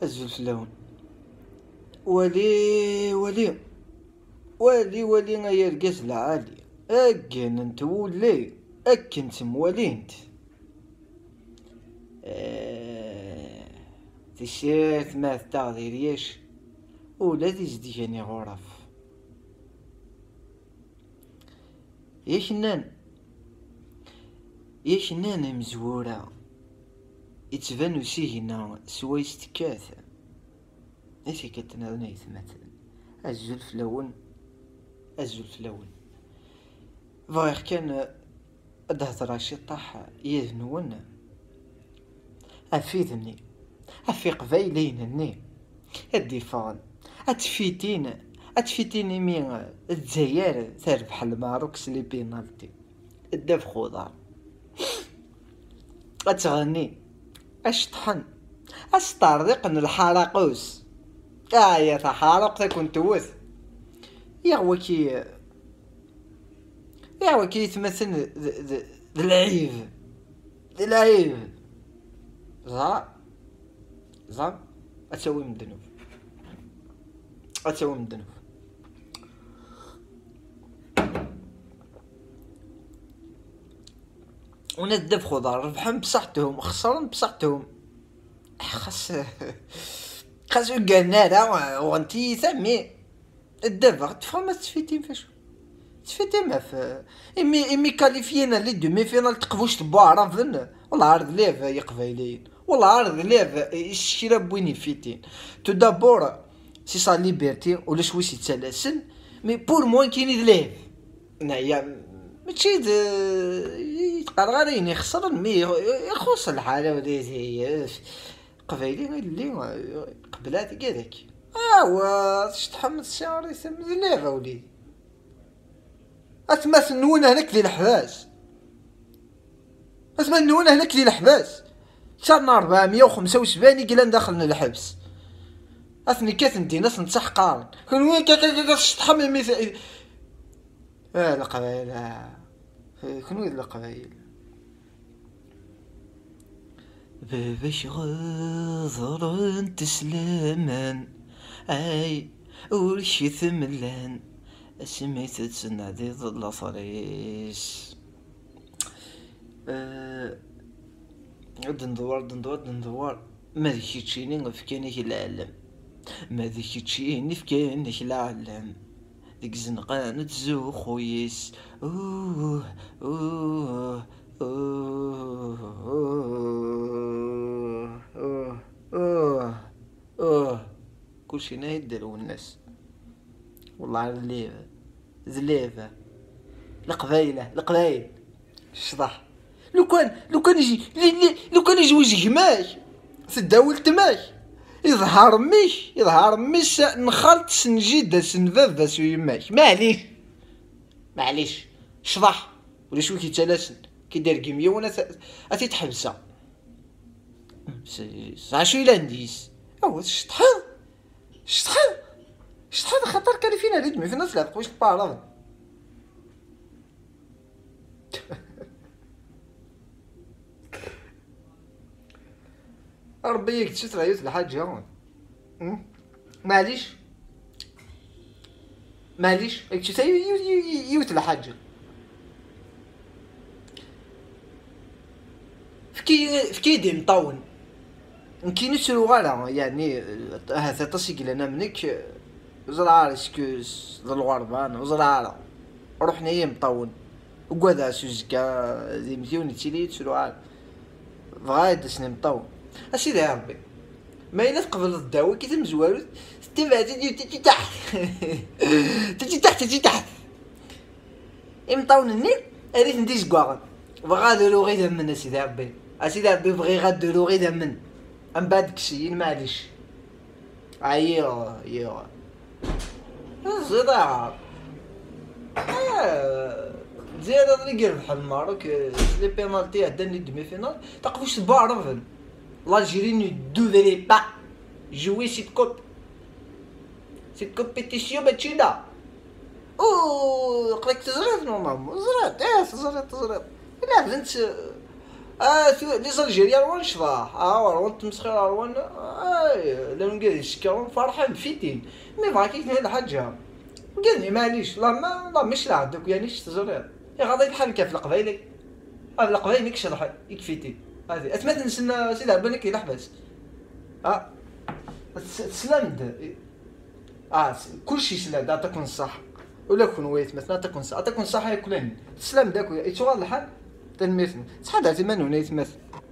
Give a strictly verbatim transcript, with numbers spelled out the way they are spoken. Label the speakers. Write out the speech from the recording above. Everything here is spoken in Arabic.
Speaker 1: أزول في اللون. ولي ولي ولي ولي غيا رقاز العالي أكن انت ولي أكن تموالي انت آه... تيشيرت ما تغذيريش ولا تجدي جاني غرف يا شنان يا شنان مزورة يتبانو سيهنا سوايس تكاث ايش كتناونيت مثلا أزول في اللون أزول في اللون فغير كان الهضرة شي طاح يذنون أفيدني أفي قبايلينني الدفاع أتفيتين أتفيتيني مين الجزائر تربح الماروك سلي بينالتي الدف خضار أتغني أشطحن أسترزقن الحرقوس آه يا تحرق تكون توث يا وكي يا وكي يتمثل ذا العيب ذا العيب زا زا أتسوي من الذنوب أتسوي من الذنوب وندف خضار ربحن بصحتهم خسرن بصحتهم خاص خاص قالنا لا وانتي سمي الدفع تفهم تفيتين فاش تفيتين ما في امي امي كاليفينا لي دومي فينال تقفوش تبوعرا فن والله عرض ليف يا قبايليين والله عرض ليف الشيرا بوين فيتين تو دابور سي سا ليبرتي ولا شويش يتسلسل مي بور موان كاين ليف هنايا ماشي يتقرغرين يخسر مي يخص الحاله ودي قبايلي اللي قبلاتي كذاك اوا تحمل الشعر يسمى زليفه وليدي اتمثل نون هناك ذي الحباس اتمثل نون هناك ذي الحباس شهر أربعمية وخمسة وسبعين قلنا دخلنا الحبس اثني كاث ندي ناس نصح قارن كون وين تحمل مثل اه القبائل اه كون وين القبائل باش غاضر تسلمان اي ورشي ثملان سميت تسنادي ظل صريس أه... دندوار دندوار دندوار ما ذيك تشيني في كانك العالم ما ذيك تشيني في كانك العالم ديك زنقان تزو خويس اوه اوه اوه اوه اوه اوه كلشي نايدرو الناس والله على الليفة زليفة القبايلة القبايل الشطح لو كان لو كان يجي لو كان يجي وجه ماش تداول تماش يظهر ميش يظهر ميش نخلط سنجيدة سنفافا سوي ماش معليش معليش شطح ولا شوي كيتلاسن كيدير كيميا وانا اتي تحبسها عشوي لانديس او الشطحان الشطحان الشطحان خطر كان فينا ريدمي في الناس لا تقويش البارافن ربي يكتشف عيوت الحاج هون معليش معليش يكتشف عيوت الحاج فكي فكي دي مطون نكينو سروغالا يعني هذا تصيق لنا منك زرعة سكوس الغربان وزرعة روحنا هي مطون وقادا سوزكا ذي مليون تيلي سروغالا فغايد سني مطون اسيدي يا ربي ما إلا تقبل الدواء كي تمزوالو تبعتي تجي تحت تجي تحت تجي تحت مطونني اريد نديش كواغن بغادو غير من اسيدي ربي اسيدي ربي بغي غادو غير من من بعد كشي معليش ايوا ايوا الصداع زيادة اللي قرب بحال الماروك لي بينالتي عندنا دمي فينال تقفوش تبارفن l'Algérie ne devrait pas jouer cette coupe cette compétition باتشينا اوه قراك تزرات نورمالمون زرات اه زرات زرات لا بنت اه لي زالجيريا روان شراح اه روان تمسخير روان اه لو نقول الشكاون فرحان فيتين مي فا كيف هاد الحاجه قال لي معليش لا ما لا مش لا عندك يعني تزرير يا غادي الحال كيف القبايلي اه القبايلي كش راح يكفيتي هذه اتمنى نسنا سيدي عبالك لحبس اه تسلمد اه كلشي سلام يعطيكم الصح ولا كون ويت مثلا تكون صح تكون صح ياكلين تسلم داك يتوغال الحال تنميت صحاب هذه منو نيت مثل